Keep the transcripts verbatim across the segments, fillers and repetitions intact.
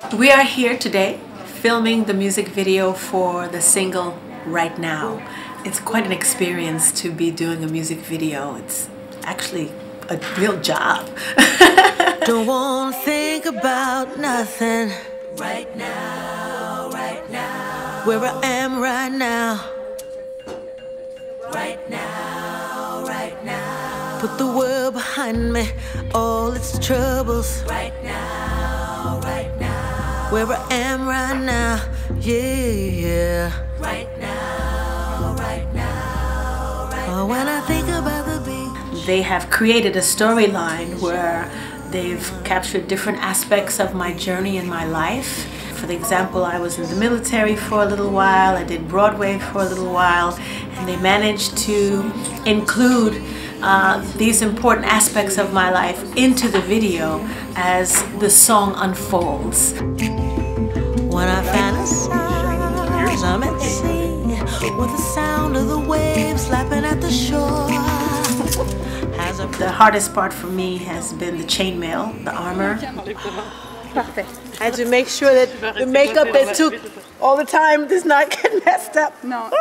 We are here today filming the music video for the single Right Now. It's quite an experience to be doing a music video. It's actually a real job. Don't wanna think about nothing. Right now, right now. Where I am right now. Right now, right now. Put the world behind me, all its troubles. Right now, right now. Where I am right now, yeah. Right now, right now, right now. Oh, when I think about the beach. They have created a storyline where they've captured different aspects of my journey in my life. For example, I was in the military for a little while, I did Broadway for a little while, and they managed to include uh, these important aspects of my life into the video as the song unfolds. When I fantasize, I'm at sea with the sound of the waves lapping at the shore. The hardest part for me has been the chainmail, the armor. Perfect. I had to make sure that the makeup that took all the time does not get messed up. No. Okay,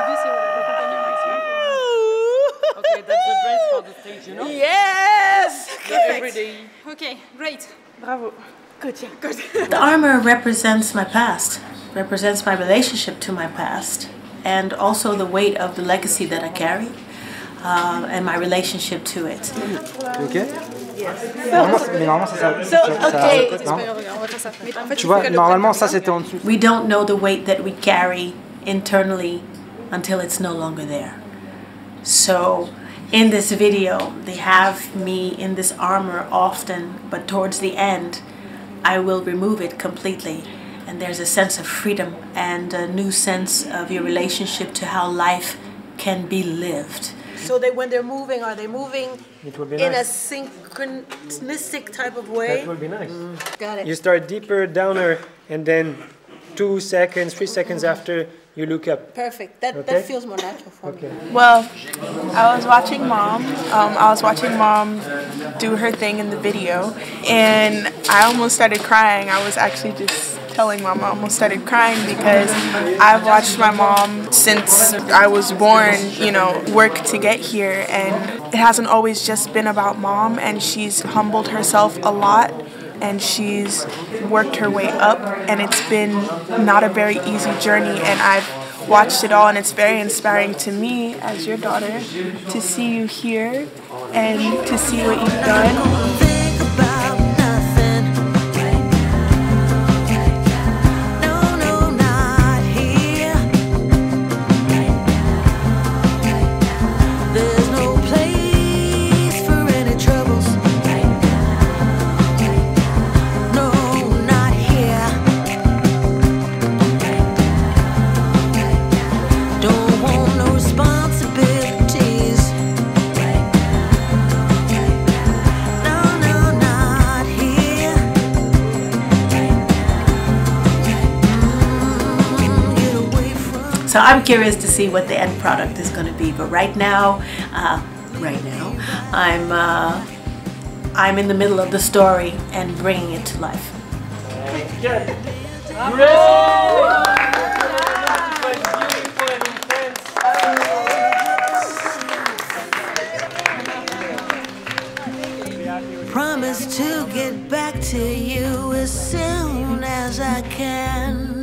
that's the dress for the stage, you know? Yes! Every day. Okay, great. Bravo. Good job. Good. The armor represents my past, represents my relationship to my past, and also the weight of the legacy that I carry. Uh, and my relationship to it. Ok. Normalement, mais normalement ça, ça, So, ça, okay. ça non. Tu vois, normalement ça c'était en dessous. We don't know the weight that we carry internally until it's no longer there. So in this video, they have me in this armor often, but towards the end, I will remove it completely. And there's a sense of freedom and a new sense of your relationship to how life can be lived. So they, when they're moving, are they moving in nice. a synchronistic type of way? That will be nice. Mm, got it. You start deeper, downer, and then two seconds, three seconds after, you look up. Perfect. That, Okay. that feels more natural for Okay. me. Well, I was watching Mom. Um, I was watching Mom do her thing in the video, and I almost started crying. I was actually just telling Mom I almost started crying because I've watched my mom since I was born, you know, work to get here, and it hasn't always just been about Mom, and she's humbled herself a lot. And she's worked her way up, and it's been not a very easy journey, and I've watched it all, and it's very inspiring to me as your daughter to see you here and to see what you've done. So I'm curious to see what the end product is going to be. But right now, uh, right now, I'm uh, I'm in the middle of the story and bringing it to life. Great! Promise to get back to you as soon as I can.